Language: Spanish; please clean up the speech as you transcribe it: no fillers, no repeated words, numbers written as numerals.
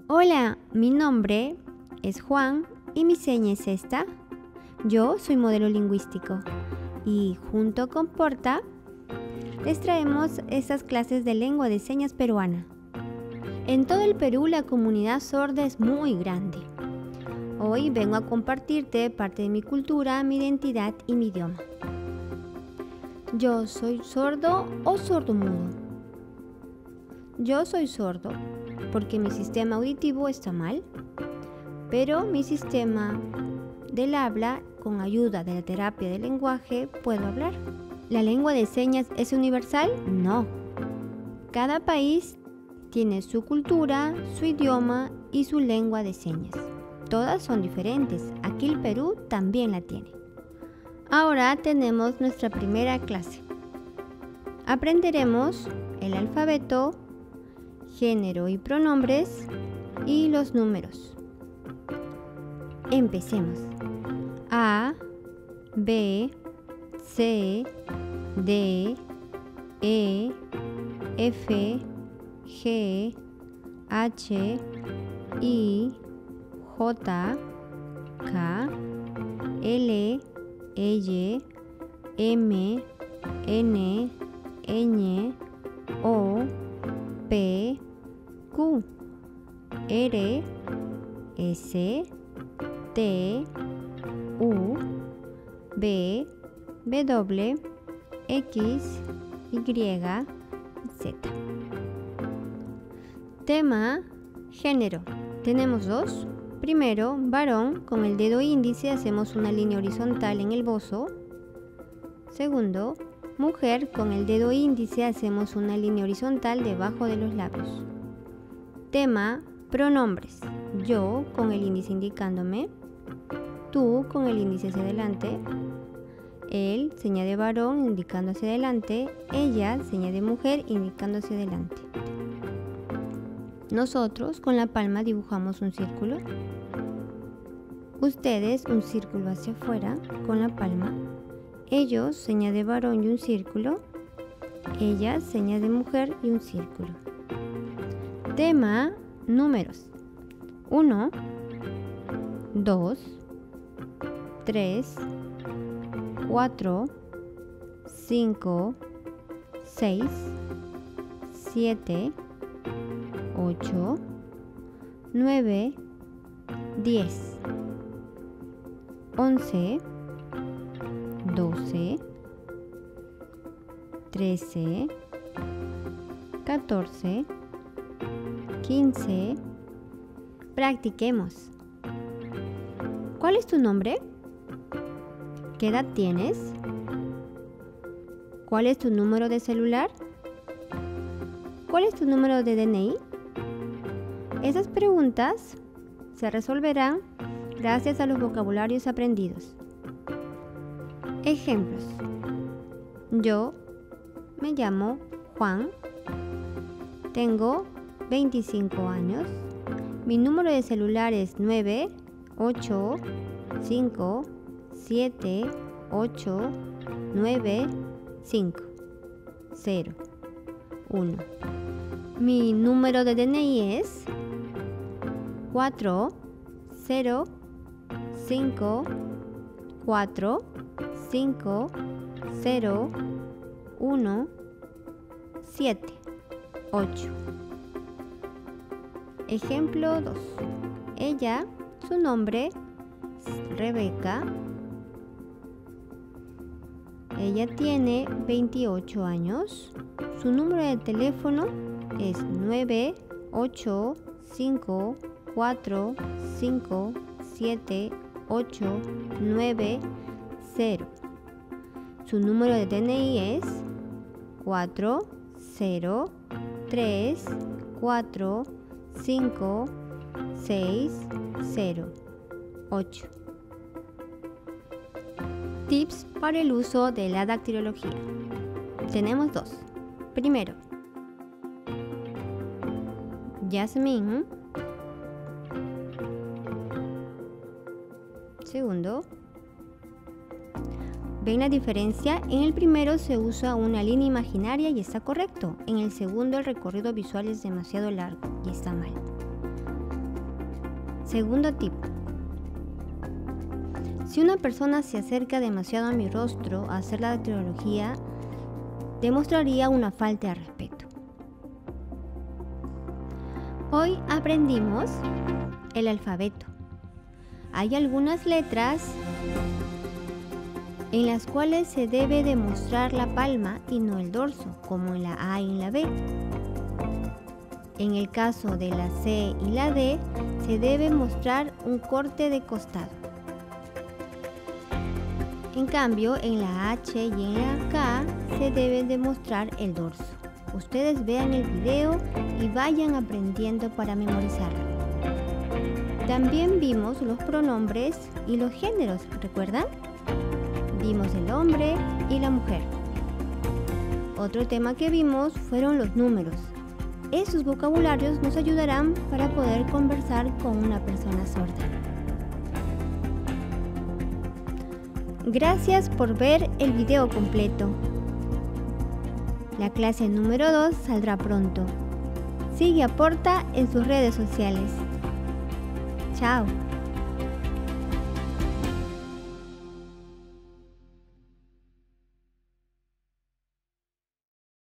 Hola, mi nombre es Juan y mi seña es esta. Yo soy modelo lingüístico y junto con Porta les traemos estas clases de lengua de señas peruana. En todo el Perú la comunidad sorda es muy grande. Hoy vengo a compartirte parte de mi cultura, mi identidad y mi idioma. Yo soy sordo o sordomudo. Yo soy sordo porque mi sistema auditivo está mal, pero mi sistema del habla, con ayuda de la terapia del lenguaje, puedo hablar. ¿La lengua de señas es universal? No. Cada país tiene su cultura, su idioma y su lengua de señas. Todas son diferentes. Aquí el Perú también la tiene. Ahora tenemos nuestra primera clase. Aprenderemos el alfabeto, género y pronombres y los números. Empecemos. A, B, C, D, E, F, G, H, I, J, K, L, Y, M, N, Ñ, O, P, Q, R, S, T, U, V, W, X, Y, Z. Tema, género. Tenemos dos. Primero, varón, con el dedo índice hacemos una línea horizontal en el bozo. Segundo, mujer, con el dedo índice hacemos una línea horizontal debajo de los labios. Tema, pronombres. Yo con el índice indicándome, tú con el índice hacia adelante, él, seña de varón, indicando hacia adelante, ella, seña de mujer, indicando hacia adelante. Nosotros con la palma dibujamos un círculo. Ustedes un círculo hacia afuera con la palma. Ellos, seña de varón y un círculo. Ella, seña de mujer y un círculo. Tema, números. 1, 2, 3, 4, 5, 6, 7, 8, 9, 10, 11, 12, 13, 14, 15. Practiquemos. ¿Cuál es tu nombre? ¿Qué edad tienes? ¿Cuál es tu número de celular? ¿Cuál es tu número de DNI? Esas preguntas se resolverán gracias a los vocabularios aprendidos. Ejemplos. Yo me llamo Juan. Tengo 25 años. Mi número de celular es 9, 8, 5, 7, 8, 9, 5, 0, 1. Mi número de DNI es 4, 0, 5, 4, 5, 0, 1, 7, 8. Ejemplo 2. Ella, su nombre es Rebeca. Ella tiene 28 años. Su número de teléfono es 9, 8, 5, 4, 5, 7, 8, 9, 0. Su número de DNI es 4, 0, 3, 4, 5, 6, 0, 8. Tips para el uso de la dactilología. Tenemos dos. Primero, Yasmín. Segundo, ¿ven la diferencia? En el primero se usa una línea imaginaria y está correcto. En el segundo el recorrido visual es demasiado largo y está mal. Segundo tip. Si una persona se acerca demasiado a mi rostro a hacer la dactilografía, demostraría una falta de respeto. Hoy aprendimos el alfabeto. Hay algunas letras en las cuales se debe demostrar la palma y no el dorso, como en la A y en la B. En el caso de la C y la D, se debe mostrar un corte de costado. En cambio, en la H y en la K se debe demostrar el dorso. Ustedes vean el video y vayan aprendiendo para memorizarlo. También vimos los pronombres y los géneros, ¿recuerdan? Vimos el hombre y la mujer. Otro tema que vimos fueron los números. Esos vocabularios nos ayudarán para poder conversar con una persona sorda. Gracias por ver el video completo. La clase número 2 saldrá pronto. Sigue a Porta en sus redes sociales. Chao.